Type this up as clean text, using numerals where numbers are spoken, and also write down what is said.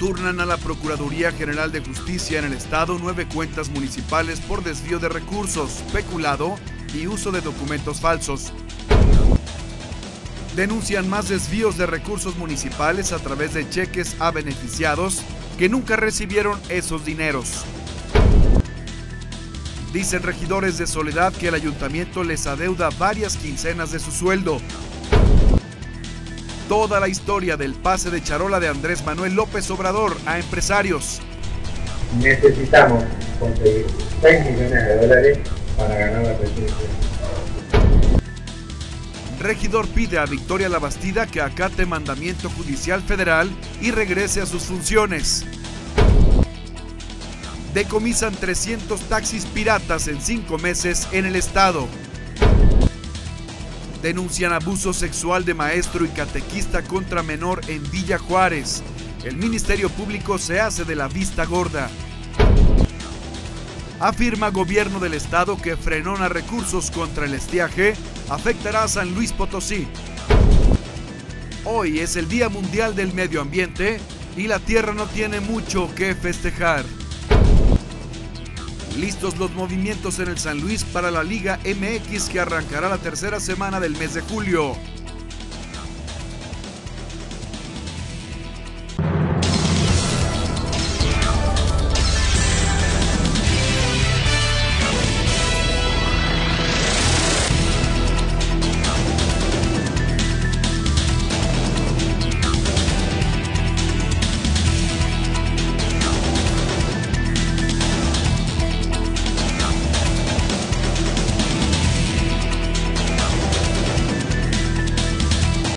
Turnan a la Procuraduría General de Justicia en el Estado 9 cuentas municipales por desvío de recursos, peculado y uso de documentos falsos. Denuncian más desvíos de recursos municipales a través de cheques a beneficiados que nunca recibieron esos dineros. Dicen regidores de Soledad que el ayuntamiento les adeuda varias quincenas de su sueldo. Toda la historia del pase de charola de Andrés Manuel López Obrador a empresarios. Necesitamos conseguir 6 millones de dólares para ganar la presidencia. Regidor pide a Victoria Labastida que acate mandamiento judicial federal y regrese a sus funciones. Decomisan 300 taxis piratas en 5 meses en el estado. Denuncian abuso sexual de maestro y catequista contra menor en Villa Juárez. El Ministerio Público se hace de la vista gorda. Afirma gobierno del estado que frenón a recursos contra el estiaje afectará a San Luis Potosí. Hoy es el Día Mundial del Medio Ambiente y la tierra no tiene mucho que festejar. Listos los movimientos en el San Luis para la Liga MX que arrancará la tercera semana del mes de julio.